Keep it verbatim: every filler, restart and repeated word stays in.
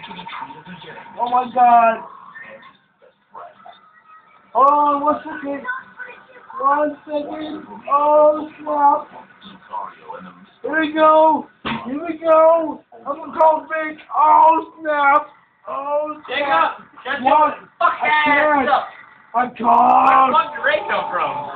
Oh my god! Oh, one second! One second! Oh, snap! Here we go! Here we go! I'm gonna call big! Oh, snap! Oh, snap! Jacob! Shut your What? fuck I ass can't! up! I Where the can't! fuck did Ray come from?